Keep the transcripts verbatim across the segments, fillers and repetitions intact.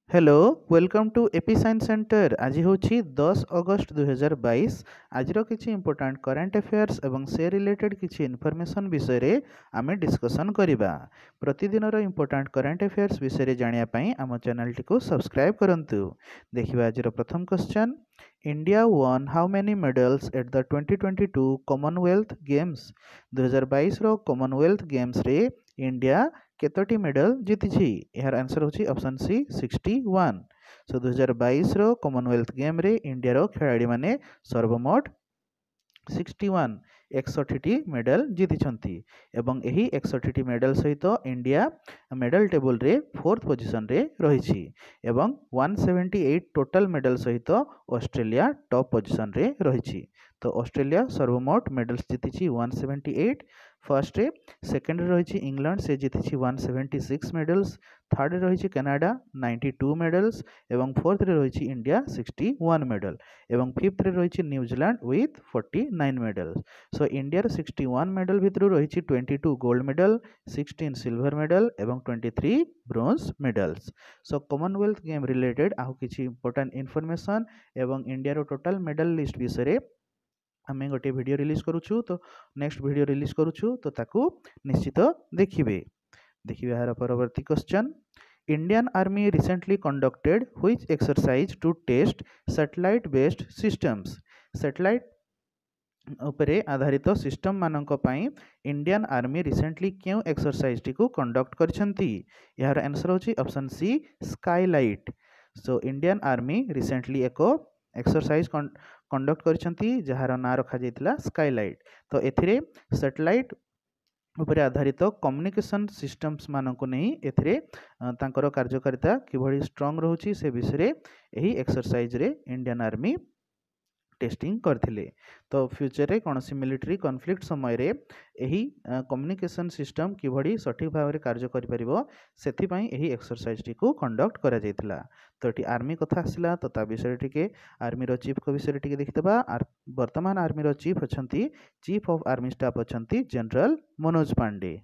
Hello welcome to AP science centre. आज हूँ दस अगस्त दुई हजार बाईस। आज किसी इंपोर्टाट करेन्ट अफेयर्स और से रिलेटेड किसी इनफॉरमेशन विषय रे आमे डिस्कसन करिबा। प्रतिदिन इंपोर्टाट करेन्ट अफेयर्स विषय जानापी आम चैनल टी सब्सक्राइब करंतु। देखिए आज प्रथम question, India won how many medals at the twenty twenty two Commonwealth Games. दुई हजार बाईस रो कॉमनवेल्थ गेम्स रे इंडिया केतोटी मेडल जीति। यार आंसर होची option C sixty one. So दुई हजार बाईस रो कॉमनवेल्थ गेम रे इंडिया रो खिलाड़ी माने सर्वमोट सिक्सटी वन एकसठी मेडल जीति एवं यही एकसठी मेडल सहित इंडिया मेडल टेबल रे फोर्थ पोजिशन रे रही एवं one seventy eight total medal सहित ऑस्ट्रेलिया टॉप पोजिशन रे रही। तो ऑस्ट्रेलिया सर्वमोट मेडल्स जीति वन सेवेंटी एट। फर्स्ट रे सेकेंड रही इंग्लैंड से जीति one seventy six medals. Third रही कनाडा नाइंटी टू मेडल्स एवं फोर्थ रे रही इंडिया सिक्सटी वन मेडल एवं फिफ्थ रे रही New Zealand with forty nine medals. So India sixty one medal भितर रही twenty two gold medal, sixteen silver medal एवं ट्वेंटी थ्री ब्रोंज मेडल्स। सो Commonwealth game related आउ किछि इंपोर्टेंट इनफॉरमेशन एवं India रो टोटल मेडल लिस्ट विषय आम गोटे वीडियो रिलीज करूछु। तो नेक्स्ट वीडियो रिलीज करूछु तो ताकू निश्चित देखिए। देखिए यार परवर्ती question, Indian army recently conducted which exercise to test satellite based systems. Satellite उपरे आधारित सिस्टम मानक पई इंडियन आर्मी रिसेंटली क्यों एक्सरसाइज टी को कंडक्ट करछंती। यार आंसर होची option C skylight. So Indian army recently एको एक्सरसाइज कंडक्ट करछंती जहार ना रखा जाइतला स्काईलाइट। तो एथिरे सैटेलाइट उपरे आधारित कम्युनिकेशन सिस्टम्स मानक नहीं एथिरे तांकर कार्यकारिता किभଳି स्ट्रांग रहउची से विषय यही एक्सरसाइज रे इंडियन आर्मी टेस्टिंग करथिले। तो फ्यूचर रे कौन सी मिलिट्री कॉन्फ्लिक्ट समय रे यही कम्युनिकेशन सिस्टम किभଳି सठिक भाव में कार्य करि परिबो सेथिपई यही एक्सरसाइज टी को कंडक्ट करा जाइतला। तो एटी आर्मी कथा आसिला तो ता विषय टिके आर्मी रो चीफ को विषय टिके देखितबा। वर्तमान आर्मी रो चीफ अछंती चीफ ऑफ आर्मी स्टाफ अछंती जनरल मनोज पांडे।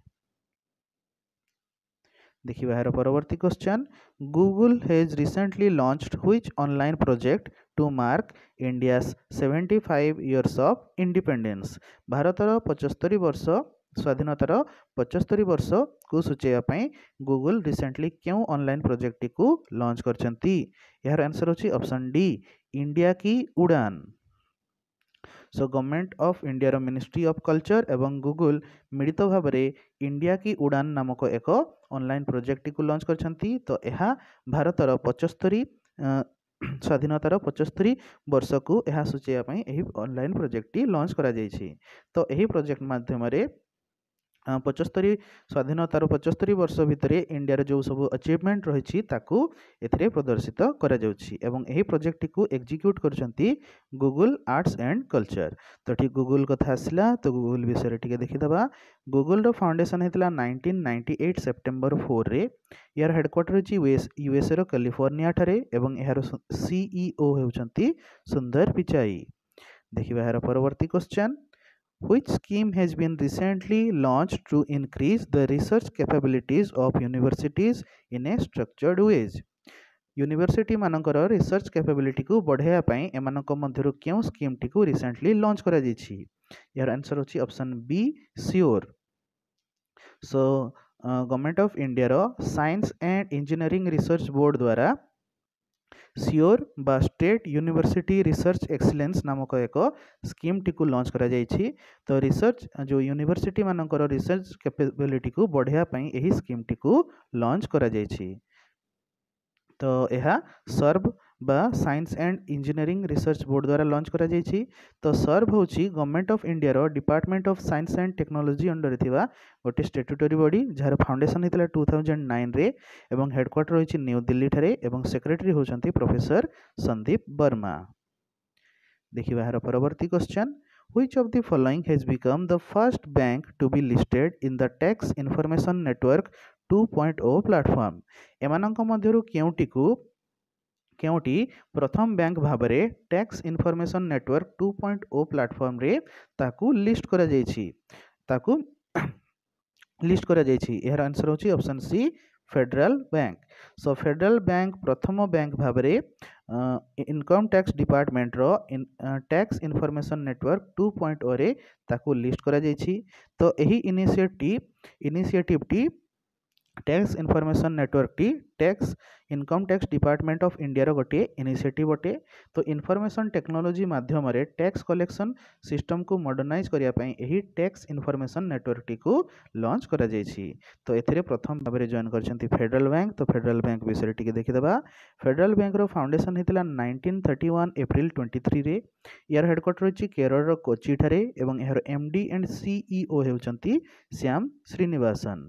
देखिए यार परवर्ती question, Google has recently launched which online project to mark India's seventy five years of independence. भारतर पचस्तरी वर्ष स्वाधीनतार पचस्तरी वर्ष को सूचाइवाई गूगल रिसेंटली क्यों ऑनलाइन प्रोजेक्ट को लॉन्च करछंती। यार आंसर होची option D India Ki Udaan. So government of India ministry of culture एवं गूगल मिलित भाव में इंडिया की उड़ान नामक एक ऑनलाइन प्रोजेक्ट को लॉन्च करछंती। तो यह भारतर पचस्तरी स्वाधीनतार पचस्तरी वर्ष को यह सूचाइवाई यही ऑनलाइन प्रोजेक्ट लॉन्च करा जाइछि। तो यही प्रोजेक्ट माध्यम पचस्तरी स्वाधीनतार पचस्तरी वर्ष भितर इंडिया जो सब अचीवमेंट रही एथिरे प्रदर्शित करा जाउछि एवं यही प्रोजेक्ट को एग्जीक्यूट करछंती गूगल आर्ट्स एंड कल्चर। तो ठीक गूगल कथा आसला तो गूगल विषय टिके देखिदबा। गूगल रो फाउंडेशन हेतला nineteen ninety eight September four रे। यार हेडक्वार्टर अछि यूएसए रो कैलिफोर्निया ठारे एवं यार सीईओ हेउचंती सुंदर पिचाई। देखिबा यार परवर्ती question, which scheme has been recently launched to increase the research capabilities of universities in a structured ways। University मानकर रिसर्च कैपेबिलिटी को बढ़ाया पाई एमानक मध्यरु क्यों स्कीम टी को रिसेंटली लॉन्च करा जाइछि। यार आंसर होची option B SURE. So government of India रो science and engineering research board द्वारा श्योर बा स्टेट यूनिवर्सिटी रिसर्च एक्सीलेंस नामक एक स्कीम टी को लॉन्च करा जाइछि। तो रिसर्च जो यूनिवर्सिटी मानकर रिसर्च कैपेबिलिटी को बढ़ाया पाई यही स्कीम टी को लॉन्च करा जाइछि। तो यह सर्व बा science and engineering research board द्वारा लॉन्च करा जाइछि। तो सर्व होची गवर्नमेंट ऑफ इंडिया रो department of science and technology under थिबा गोटे स्टैट्यूटरी बॉडी जार फाउंडेशन हेतला टू थाउजेंड नाइन रे एवं हेडक्वार्टर होची न्यू दिल्ली ठारे एवं सेक्रेटरी होचंती प्रोफेसर संदीप वर्मा। देखिबा यार परवर्ती question, which of the following has become the first bank to be listed in the tax information network two point O platform. एमानक मध्यरु केउटी को केउटी प्रथम बैंक भाव में tax information network two point O platform रे ताकू लिस्ट करा जाइछि ताकू लिस्ट करा जाइछि। यार आंसर होची option C federal bank. So federal bank प्रथम बैंक भाव इनकम टैक्स डिपार्टमेंट रो in tax information network two point O रे ताकू लिस्ट करा जायछि। तो यही इनिशिएटिव इनिशिएटिव टी टैक्स इनफॉरमेशन नेटवर्क टी tax income tax department of India रो गोटे इनिशिएटिव अटे। तो इनफॉरमेशन टेक्नोलॉजी माध्यम रे टैक्स कलेक्शन सिस्टम को मॉडर्नाइज करिया पई एही टैक्स इनफॉरमेशन नेटवर्क टी को लॉन्च करा जायछि। तो एथिरे प्रथम भाव में जॉइन करछंती फेडरल बैंक। तो फेडरल बैंक विषय टी देखि देबा। फेडरल बैंक रो फाउंडेशन हेतिला nineteen thirty one April twenty three रे। यार हेडक्वार्टर अछि केरल रो कोची ठारे एवं एहर एमडी एंड सीईओ हेउचंती श्याम श्रीनिवासन।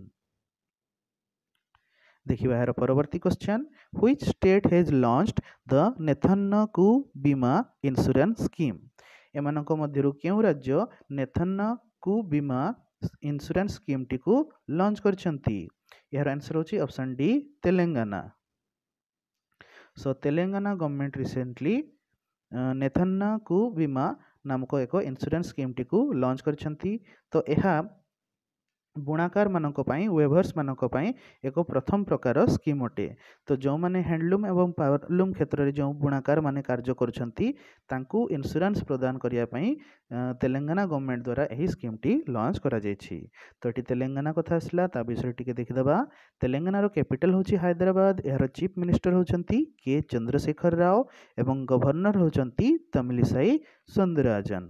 देखिए यार परवर्ती question, which state has launched the Nethannaku Bima insurance scheme. एमानक मध्यरु केउ राज्य नेथन्नकू बीमा इंश्योरेंस स्कीम टी को लॉन्च करछंती। यार आंसर होची option D Telangana. So Telangana government recently Nethannaku Bima नामक एक इंश्योरेंस स्कीम टी को लॉन्च करछंती। तो यह बुणाकार मानक पई वेभर्स मानक पई एक प्रथम प्रकार स्कीम अटे। तो जो माने हैंडलूम एवं पावरलूम क्षेत्र रे जो बुणाकार माने कार्य करछंती तांकू इंश्योरेंस प्रदान करिया पई तेलंगाना गवर्नमेंट द्वारा एही स्कीम टी लॉन्च करा जायछि। तो एटी तेलंगाना कथा आसला ता विषय टिके देखि दबा। तेलंगाना रो कैपिटल होछि हैदराबाद। एहर चीफ मिनिस्टर होछंती के चंद्रशेखर राव एवं गवर्नर होछंती तमिलिसाई सुंदरराजन।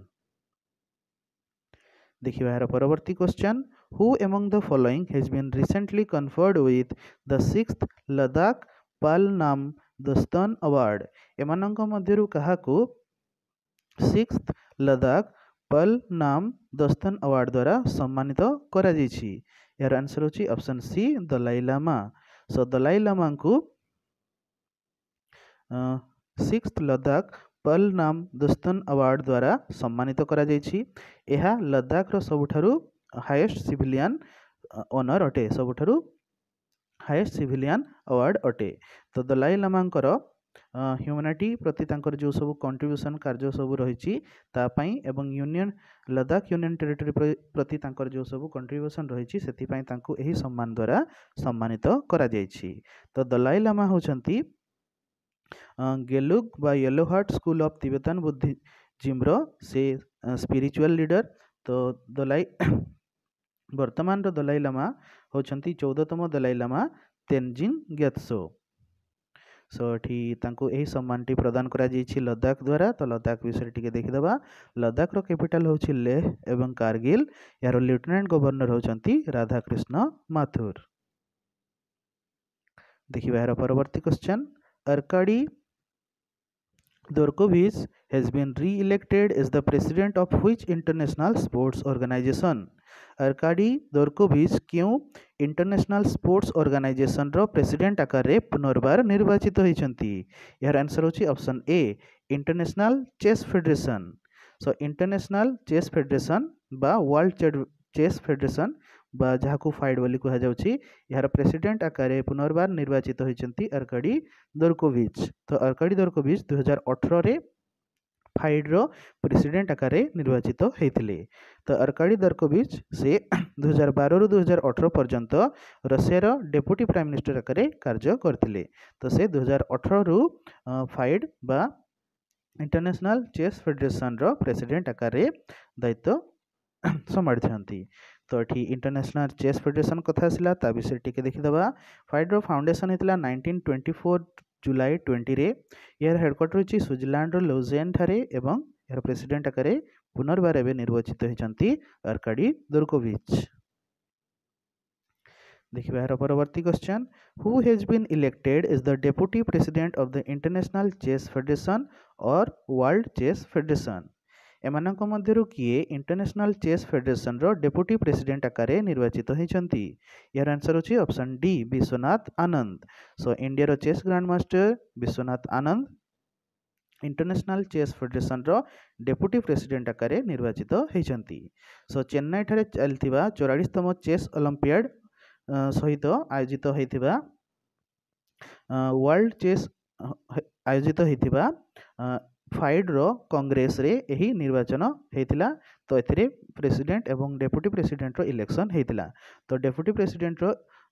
देखिए यार परवर्ती question, who among the following has been recently conferred with the sixth Ladakh Pal Nam Dostan award. एमानंक मध्यरु काहाकू सिक्स्थ लद्दाख पाल नाम दोस्तन अवार्ड द्वारा सम्मानित करा जायछि। यार आंसर होछि option C Dalai Lama. So Dalai Lama को सिक्स्थ लद्दाख पल नाम दोस्तन अवार्ड द्वारा सम्मानित करा जायछि। एहा लद्दाख रो सबुठारु हाईएस्ट सिविलियन ऑनर अटे, सबुठारु हाईएस्ट सिविलियन अवार्ड अटे। तो दलाई लामांकर ह्यूमैनिटी प्रति तांकर जो सब कंट्रीब्यूशन कार्य सब रहिछि ता पई एवं यूनियन लद्दाख यूनियन टेरिटरी प्रति तांकर जो सब कंट्रीब्यूशन रहिछि सेति पई तांको एही सम्मान द्वारा सम्मानित करा जायछि। तो दलाई लामा होछंती गेलुग बा yellow hat school of Tibetan Buddhism रो से स्पिरिचुअल लीडर। तो दलाई वर्तमान रो दलाई लामा होछंती चौदहतम दलाई लामा तेनजिंग ग्योत्सो। सो एठी तांको एही सम्मानटी प्रदान करा जायछि लद्दाख द्वारा। तो लद्दाख विषय टिके देखि दबा। लद्दाख रो कैपिटल होछि लेह एवं कारगिल। यार लेफ्टिनेंट गवर्नर होछंती राधाकृष्ण माथुर। देखिबा यार परवर्ती question, Arkady Dorkovich has been re-elected as the president of which international sports organization। Arkady Dorkovich क्यों इंटरनेशनल स्पोर्ट्स ऑर्गेनाइजेशन रो प्रेसिडेंट आकार रे पुनर्बार निर्वाचित होइछंती। यार आंसर होछि option A international chess federation. So international chess federation बा वर्ल्ड चेस फेडरेशन बा जहाकू फाइड बोली कहा जाउछि यार प्रेसिडेंट आकार पुनर्बार निर्वाचित होइछंती अर्काडी दोर्कोविच। तो अर्काडी दोर्कोविच दो हज़ार अठारह रे फाइड रो प्रेसिडेंट आकार निर्वाचित होइथिले। तो अर्काडी दोर्कोविच से दो हज़ार बारह रु दो हज़ार अठारह पर्यंत रशिया रो डेप्यूटी प्राइम मिनिस्टर आकार कार्य करथिले। तो से दो हज़ार अठारह रु फाइड बा इंटरनेशनल चेस फेडरेशन रो प्रेसिडेंट आकार दायित्व संभाळिथंती। तो ये इंटरनेशनल चेस फेडरेशन कथा आसला ता विषय टिके देखि दबा। फाइड रो फाउंडेशन हेतला nineteen twenty four July twenty रे। यार हेडक्वार्टर अछि स्विट्जरलैंड रो लुजेन ठारे एवं यार प्रेसिडेंट आकार पुनर्बार एबे निर्वाचित होइछंती अर्काडी दोर्कोविच। देखिबा यार परवर्ती question, who has been elected as the deputy president of the international chess federation और वर्ल्ड चेस फेडरेशन। एमानक मध्यरु किए इंटरनेशनल चेस फेडरेशन रो डेप्यूटी प्रेसिडेंट आकार निर्वाचित होइछंती। यार आंसर होछि option D Vishwanath Anand. So India रो chess grand master Vishwanath Anand international chess federation रो डेप्यूटी प्रेसिडेंट आकार निर्वाचित होइछंती। सो चेन्नई ठारे चलथिबा चौवालीसतम चेस ओलंपियाड सहित आयोजित होइथिबा वर्ल्ड चेस आयोजित होइथिबा फाइड रो कांग्रेस रे एही निर्वाचन हेतिला। तो एथिरे प्रेसिडेंट एवं डेप्यूटी प्रेसिडेंट रो इलेक्शन हेतिला। तो डेप्यूटी प्रेसिडेंट रो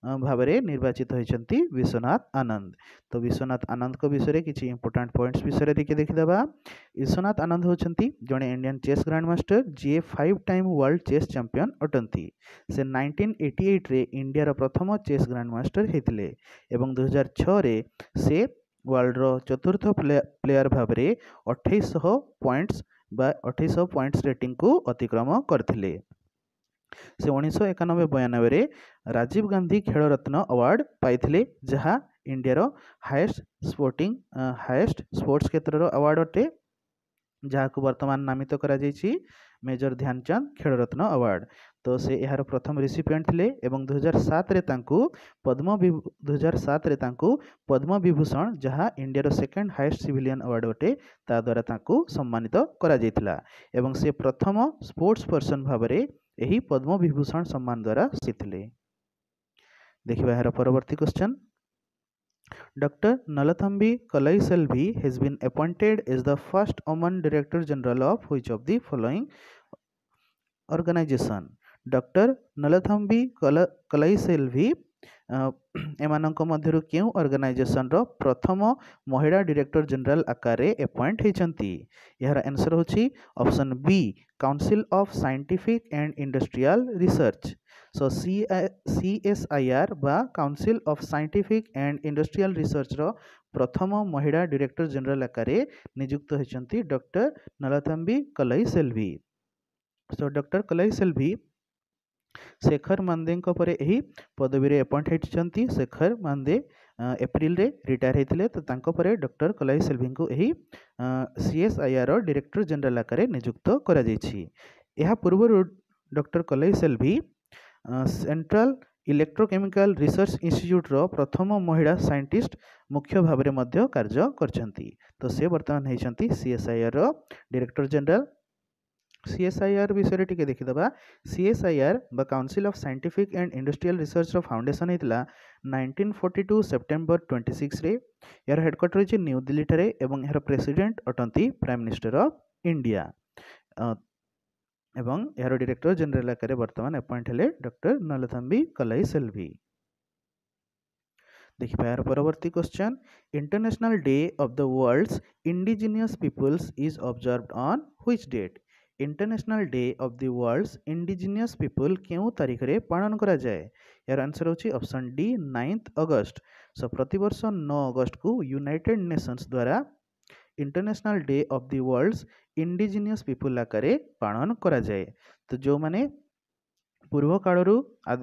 भाव में निर्वाचित होती विश्वनाथ आनंद। तो विश्वनाथ आनंद को विषय किसी इंपोर्टाट पॉइंट्स विषय देखिए देखीदे। विश्वनाथ आनंद होती जड़े इंडियन चेस ग्रांड मास्टर जी five time world chess champion अटंती। से नाइंटीन एटी एट रे इंडिया प्रथम चेस ग्रांड मास्टर होते एवं दो हज़ार छह रे से वर्ल्ड रो चतुर्थ प्लेयर भाव में अठाईस पॉइंट्स बा अठाईस पॉइंट्स रेटिंग को अतिक्रम करथिले। से उन्नीस एकानबे बयानबे राजीव गांधी खेल रत्न अवार्ड पाइथिले जहाँ इंडिया रो हाईएस्ट स्पोर्टिंग हाईएस्ट स्पोर्ट्स क्षेत्र रो अवार्ड अटे, जहाँ को वर्तमान नामित करा जायछि मेजर ध्यानचंद खेल रत्न अवार्ड। तो से यार प्रथम रिसिपिएंट थिले एवं दो हज़ार सात रे तांकु पद्म दो हज़ार सात रे तांकु पद्म विभूषण जहाँ इंडिया रो सेकंड हाईएस्ट सिविलियन अवार्ड अटे ता द्वारा तांकु सम्मानित करा जायतिला एवं से प्रथम स्पोर्ट्स पर्सन भाव में यही पद्म विभूषण सम्मान द्वारा सीथिले। देखिबा यार परवर्ती question. Doctor Nalathambi Kalaiselvi has been appointed as the first woman Director General of which of the following organization? Doctor Nalathambi Kalaiselvi एमानक मध्यरु केउ ऑर्गेनाइजेशन रो प्रथम महिला डायरेक्टर जनरल आकार अपॉइंट होती। यार आंसर होची option B council of scientific and industrial research. So C C S I R बा council of scientific and industrial research रो प्रथम महिला डायरेक्टर जनरल आकार नियुक्त होती doctor Nallathamby Kalaiselvi. So doctor Kalaiselvi Shekhar Mande पर यही पदवी अपॉइंट होती। शेखर मांदे एप्रिल रे रिटायर होते तो तांको परे डॉक्टर कलईसेल्वी को यही सीएसआईआर डायरेक्टर जनरल आकार नियुक्त करा जायछि। यह पूर्व doctor Kalaiselvi central electrochemical research institute रो प्रथम महिला साइंटिस्ट मुख्य भाव में मध्य कार्य करछंती। तो से वर्तमान होती सीएसआईआर डायरेक्टर जनरल। सीएसआईआर विषय टिके देखिदबा। सीएसआईआर बा council of scientific and industrial research रो फाउंडेशन होता nineteen forty two September twenty six रे। यार हेडक्वार्टर होची न्यू दिल्ली ठारे एवं यार प्रेसिडेंट अटंती प्राइम मिनिस्टर ऑफ इंडिया एवं यार डायरेक्टर जनरल आकार वर्तमान अपॉइंट हेले डॉक्टर नलथम्बी कलईसेल्वी। देखिए यार परवर्ती question. International day of the world's indigenous peoples is observed on which date? International day of the world's indigenous people क्यों तारीख रे पालन करा जाए? यार आंसर होची option D ninth August. So प्रतिवर्ष नौ अगस्त को यूनाइटेड नेशंस द्वारा international day of the world's indigenous people आकार पालन करा जाए। तो जो माने पूर्व कालरू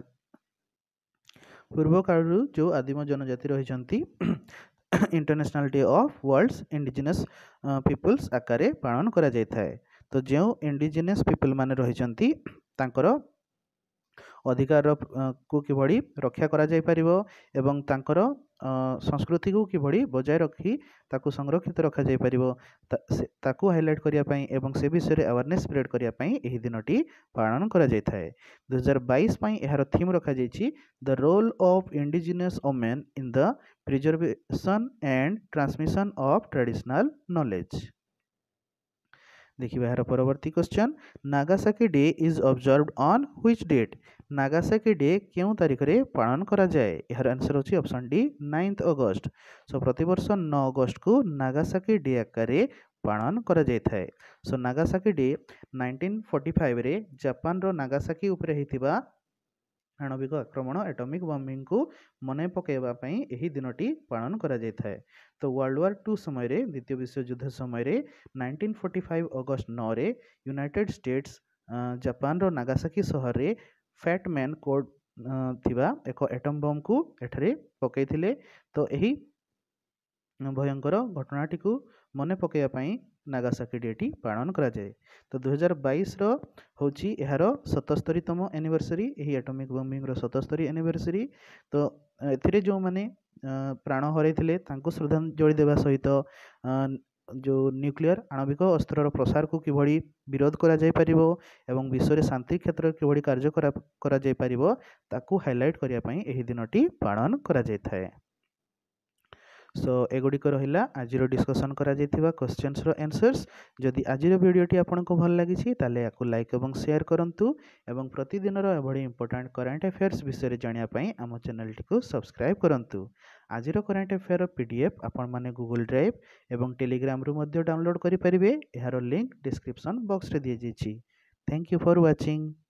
पूर्व कालरू जो आदिम जनजाति रही international day of world's indigenous peoples आकार पालन करा जाय थाए। तो जो इंडिजिनियस पीपल माने रही तांकर अधिकार को किभଳି रक्षा करा जाय परिबो एवं तांकर संस्कृति को किभଳି बजाय रखी ताकू संरक्षित रखा जाय परिबो ताकू हाइलाइट करिया पई एवं से विषय रे अवेयरनेस स्प्रेड करिया पई एही दिनटी पालन करा जाय थाए। दो हज़ार बाईस पई एहार थीम रखा जायछि the role of indigenous women in the preservation and transmission of traditional knowledge. देखिए यार परवर्ती question. Nagasaki day is observed on which date? Nagasaki day क्यों तारीख रे पालन करा जाए? यार आंसर होची option D ninth August. So प्रतिवर्ष नौ अगस्त को नागासाकी डे आकार पालन करा जाय थाए। So Nagasaki day nineteen forty five रे जापान रो नागासाकी उपरे हिथिबा आणविक आक्रमण एटॉमिक बॉम्बिंग को मन पकेबा पई एही दिनटी पालन करा जाय थाए। तो वर्ल्ड वार टू समय रे द्वितीय विश्व युद्ध समय रे नाइंटीन फोर्टी फाइव अगस्त नौ रे यूनाइटेड स्टेट्स जापान रो नागासाकी शहर रे फैट मैन कोड थिबा एक एटम बम को एठरे पकैथिले। तो एही भयंकर घटनाटी को मन पकेबा पई नागासाकी डेटी पालन करा जाए। तो दो हज़ार बाईस रो होची एहार सतस्तरीतम एनिवर्सरी एही एटॉमिक बॉम्बिंग रो सतस्तरी एनिवर्सरी। तो एथिरे जो माने प्राण हरैथिले तांको श्रद्धांजलि देवा सहित जो न्यूक्लियर आणविक अस्त्र प्रसार को किभଳି विरोध करा जाय परिबो एवं विश्व रे शांति क्षेत्र किभଳି कार्य करा करा जाय परिबो ताकू हाइलाइट करिया पई एही दिनटी पालन करा जाय थाए। सो एगुड़िक रहा आज डिस्कसन करा क्वेश्चंस रो आंसर्स। जदि आज वीडियोटी आपको भल लगी ताले याकू लाइक और शेयर करंतु एवं प्रतिदिन एभली इंपोर्टेंट करंट अफेयर्स विषय जानापी आम चैनल को सब्सक्राइब करंतु। आज करंट अफेयर पीडीएफ आपण माने गूगल ड्राइव एवं टेलीग्राम रु मध्य डाउनलोड करि परिबे। एहार लिंक डिस्क्रिप्शन बॉक्स रे दिए जाइछि। Thank you for watching.